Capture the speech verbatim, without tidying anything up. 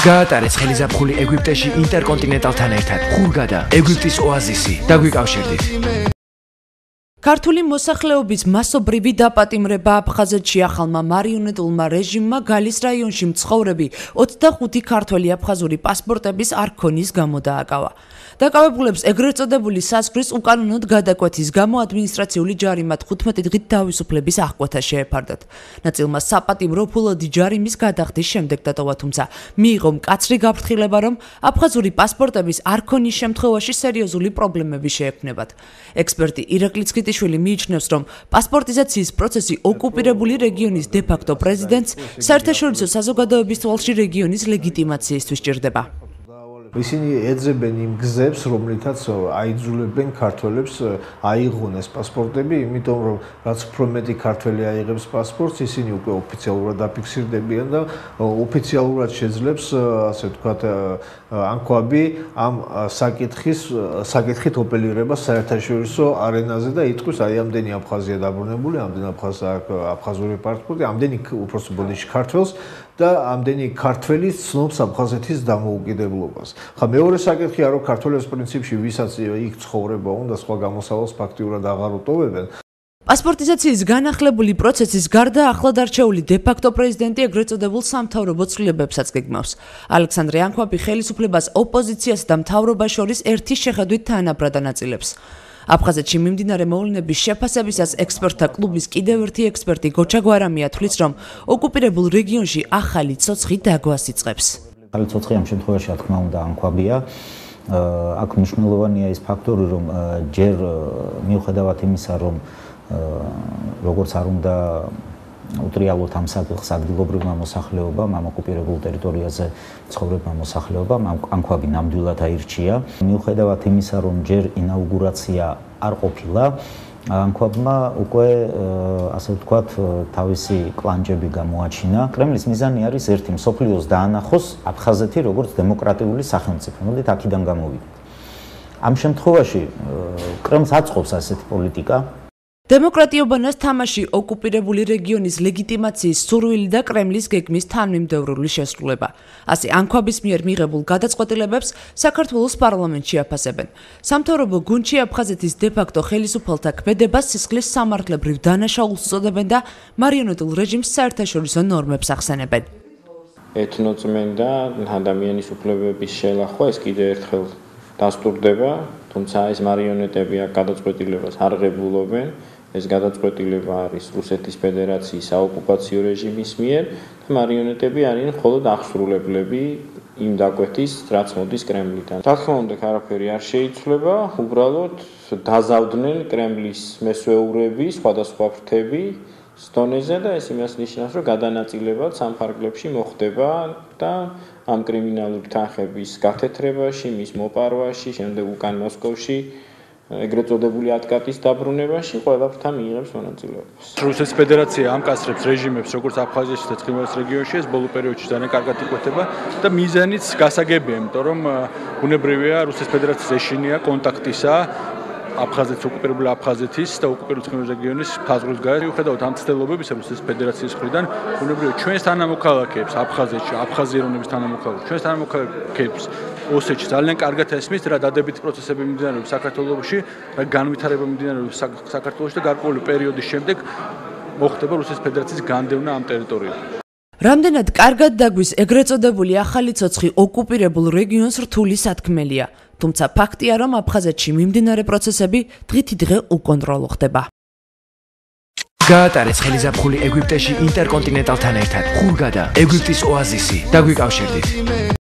გაატარეს ხელიზაფხული ეგვიპტეში ინტერკონტინენტალთან ერთად. ხურგადა ეგვიპტის ოაზისი. დაგვიკავშირდით. ქართული მოსახლეობის მასობრივი დაპატიმრება აფხაზეთში ახალმა მარიონეტულმა რეჟიმმა გალის რაიონში მცხოვრები ოცდახუთი ქართველი აფხაზური პასპორტების არქონის გამო დააკავა. დაკავებულებს ეგრეთ წოდებული საზღვრის უკანონოდ გადაკვეთის გამო ადმინისტრაციული ჯარიმა თხუთმეტი დღით თავისუფლების აღკვეთა შეეფარდათ. ნაწილმა საპატიმრო ფულადი ჯარიმის გადახდის შემდეგ დატოვა, თუმცა მიიღო მკაცრი გაფრთხილება, რომ აფხაზური პასპორტების არქონის შემთხვევაში სერიოზული პრობლემები შეექმნებათ. ექსპერტი ირაკლი ცხიტიშვილი მიიჩნევს, რომ პასპორტიზაციის პროცესი ოკუპირებული რეგიონის დე-ფაქტო პრეზიდენტს საერთაშორისო საზოგადოების თვალში რეგიონის ლეგიტიმაციისთვის ჭირდება. ისინი ეძებენ იმ გზებს, რომლითაც აიძულებენ ქართველებს აიღონ ეს პასპორტები, იმიტომ რომ რაც უფრო მეტი ქართველი აიღებს პასპორტს, ისინი უკვე ოფიციალურად აფიქსირდებიან და ოფიციალურად შეძლებს, ასე ვთქვათ, ანკვაბი ამ საკითხის საკითხით ოპერირებას საერთაშორისო არენაზე და იტყვის, აი ამდენი აფხაზია დაბრუნებული, ამდენი აფხაზ აფხაზური პასპორტი, ამდენი უпроსტ ბოდიში ქართველს და ამდენი ქართველი ცნობს აფხაზეთის დამოუკიდებლობას. ხა მეორე საკითხია, რომ ქართველებს პრინციპში ვისაც იქ ცხოვრება უნდა სხვა გამოსავალს ფაქტიურად აღარ უტოვებენ. პასპორტიზაციის განახლებული პროცესის გარდა ახლად არჩეული დე-ფაქტო პრეზიდენტი ეგრეთ წოდებულ სამთავრობო ცვლილებებსაც გეგმავს. ალექსანდრე ანკვაბი ხელისუფლებას ოპოზიციას და მთავრობას შორის ერთი შეხედვით თანაბრად ანაწილებს. აფხაზეთში მიმდინარე მოვლენების შეფასებისას ექსპერტთა კლუბის კიდევ ერთი ექსპერტი გოჩა გვარამია თვლის, რომ ოკუპირებულ რეგიონში ახალი ცოცხი დაგვას იწყებს. ახალი ცოცხი ამ შემთხვევაში, რა თქმა უნდა, ანკვაბია. აქ მნიშვნელოვანია ის ფაქტორი, რომ ჯერ მიუხედავად იმისა, რომ როგორც არ უნდა უტრიალოთ ამ საკითხს ადგილობრივმა მოსახლეობამ, ამ ოკუპირებულ ტერიტორიაზე ცხოვრებმა მოსახლეობამ, ანკვაბი ნამდვილად აირჩია. მიუხედავად იმისა, რომ ჯერ ინაუგურაცია არ ყოფილა, ანკვაბმა უკვე, ასე ვთქვათ, თავისი კლანჯები გამოაჩინა. კრემლის მიზანი არის ერთი, მსოფლიოს დაანახოს აფხაზეთი როგორც დემოკრატიული სახელმწიფო. მოდით აქედან გამოვიდეთ. ამ შემთხვევაში კრემლს აწყობს ასეთი პოლიტიკა. დემოკრატიობანას თამაში ოკუპირებული რეგიონის ლეგიტიმაციის სურვილი და კრემლის გეგმის თანმიმდევრული შესრულება. ასე ანკვაბის მიერ მიღებულ გადაწყვეტილებებს საქართველოს პარლამენტში აფასებენ. სამთავრობო გუნდში აფხაზეთის დე-ფაქტო ხელისუფალთა ქმედებას სისხლის სამართლებრივ დანაშაულს უწოდებენ და მარიონეტულ რეჟიმს საერთაშორისო ნორმებს ახსენებენ. ეთნოწმენდა ადამიანის უფლებების შელახვა ეს კიდევ ერთხელ დასტურდება, თუმცა ეს მარიონეტები აქ გადაწყვეტილებას არ ღებულობენ. ეს გადაწყვეტილება არის რუსეთის ფედერაციის საოკუპაციო რეჟიმის მიერ და მარიონეტები არიან მხოლოდ აღსრულებლები იმ დაკვეთის, რაც მოდის კრემლიდან. რა თქმა უნდა, არაფერი არ შეიცვლება, უბრალოდ დაზავდნენ კრემლის მესვეურები, სხვადასხვა ფრთები სტონეზე და ეს იმას ნიშნავს, რომ გადანაწილებად სამფარგლებში მოხდება და ამ კრიმინალური თანხების გათეთრებაში, მის მოპარვაში, შემდეგ უკან მოსკოვში ეგრეთ წოდებული ატკატის დაბრუნებაში ყველა ფრთა მიიღებს მონაწილეობას. რუსეთის ფედერაცია ამკაცრებს რეჟიმებს, როგორც აფხაზეთში და ცხინვალის რეგიონში, ეს ბოლო პერიოდში ძალიან კარგად იკვეთება და მიზანიც გასაგებია, იმიტომ რომ ბუნებრივია რუსეთის ფედერაციის ეშინია კონტაქტისა აფხაზეთის ოკუპირებული აფხაზეთის და ოკუპირებული ცხინვალის რეგიონის ფაზრის გარეთ. მიუხედავად ამ ცდილობებისა რუსეთის ფედერაციის მხრიდან, ბუნებრივია ჩვენს თანამოქალაქეებს აფხაზეთში, აფხაზიანობის თანამოქალაქეებს, ჩვენს თანამოქალაქეებს ოსეთში ძალიან კარგად ესმის რა დადებითი პროცესები მიმდინარეობს საქართველოში, რა განვითარება მიმდინარეობს საქართველოში და გარკვეული პერიოდის შემდეგ მოხდება რუსეთის ფედერაციის განდევნა ამ ტერიტორიაზე. რამდენად კარგად დაგვის ეგრეთ წოდებული ახალი ცოცხი ოკუპირებულ რეგიონს რთული სათქმელია, თუმცა ფაქტია, რომ აფხაზეთში მიმდინარე პროცესები დღითი დღე უკონტროლო ხდება. გაატარეს ხელიზაფხული ეგვიპტეში ინტერკონტინენტალთან ერთად. ხურგადა ეგვიპტის ოაზისი. დაგვიკავშირდით.